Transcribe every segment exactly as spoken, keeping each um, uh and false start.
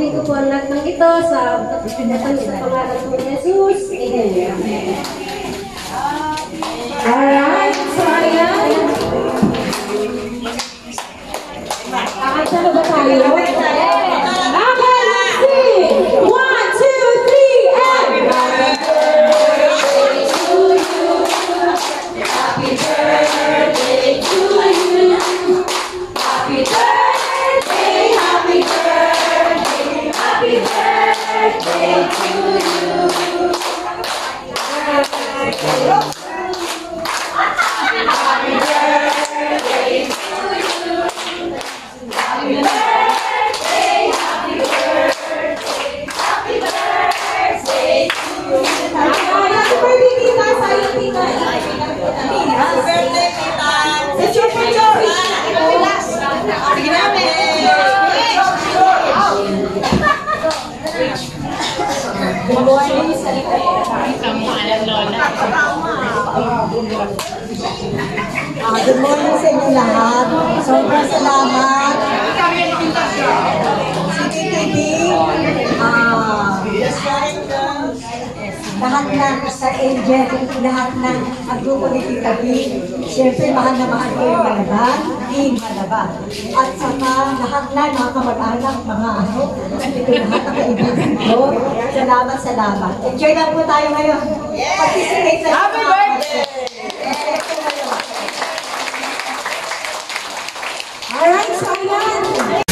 Gagawin ko po ang lahat ng ito sa pinatan sa pangalan ko ni Jesus. Amen. Alright, so ayan. Kakanta na ba tayo? Okay, let's see! One, two, three, and... Happy birthday to you! Happy birthday, happy birthday, happy birthday to you! Happy birthday to you! Happy birthday, happy birthday, happy birthday to you! Happy birthday, Tita! Sa'yo, Tita! Happy birthday, Tita! Picture, picture! Sige namin! Good morning, Salita. Uh, good morning sa inyo lahat. Sobrang salamat. C T T V, uh, lahat ng sa Angel, lahat ng ang grupo ni Tita B. Siyempre, mahal na mahal ko yung Malaban, Team Malaban. At saka lahat na mga kamag-anak, mga ano, ito lahat ang kaibigan ko. Salamat, salamat. Enjoy lang po tayo ngayon. Participate na. Happy birthday! Alright, so ayan.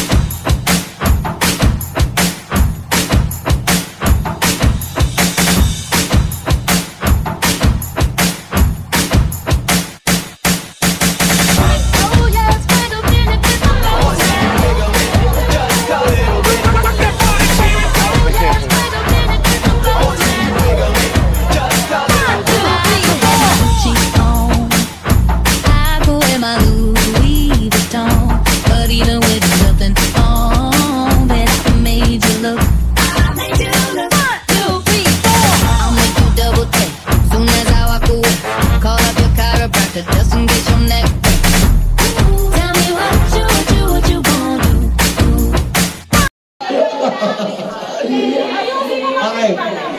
Okay.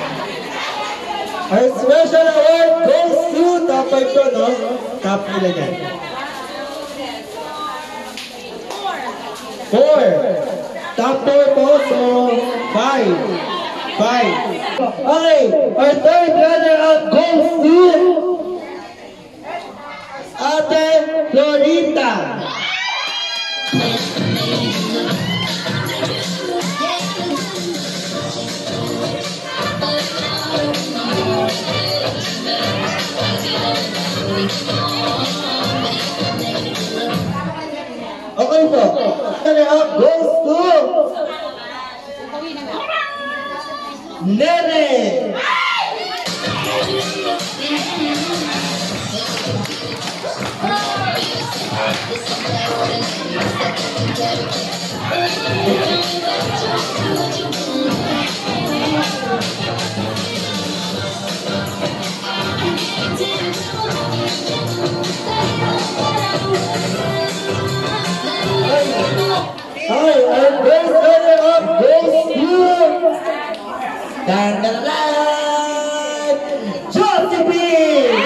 Our special award goes to top five ko, no? Top ilan yan? Four. Top four po, so five. Five. Okay. Our third runner-up goes to Ate Florita. Okay po. Runner-up goes to Nene. Hi, our first runner-up goes to Dandalan Josephine!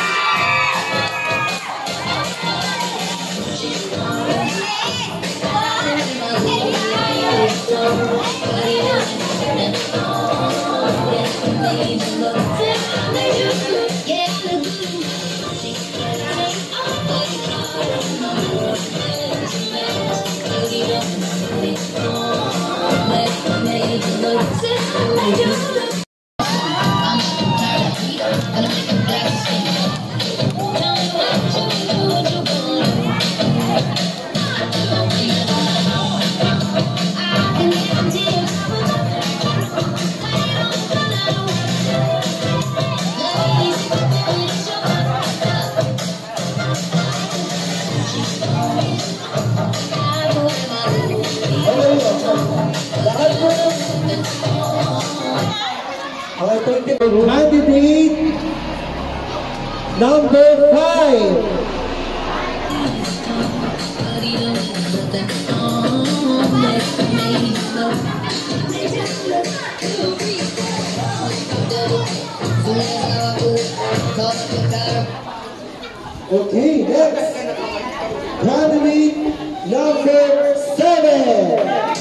Candidate number five. Okay, next. Academy number seven.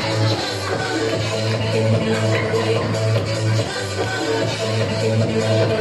Thank you.